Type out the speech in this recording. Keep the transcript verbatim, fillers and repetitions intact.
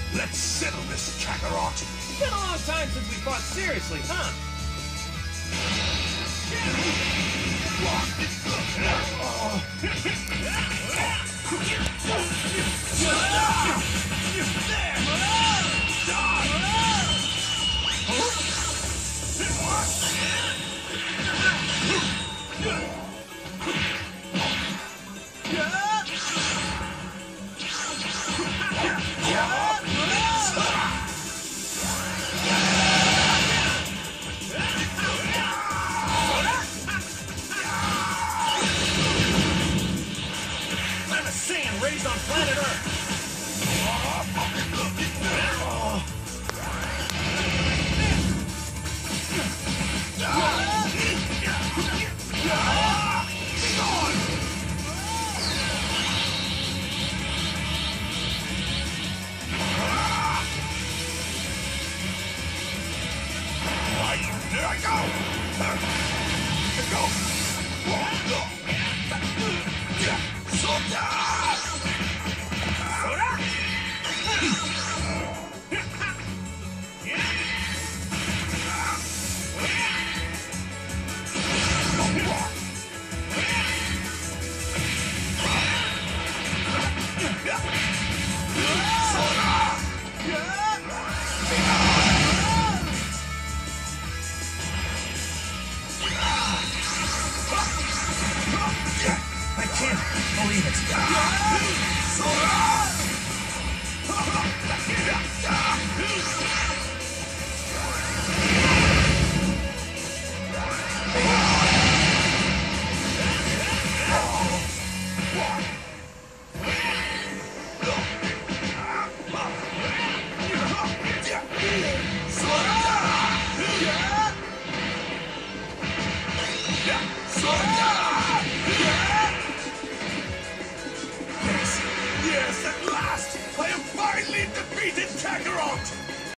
Let's settle this, Kakarot. It's been a long time since we fought seriously, huh? I'm a Saiyan raised on planet Earth. There I go! Here goes! I can't believe it. Yes, at last! I have finally defeated Kakarot!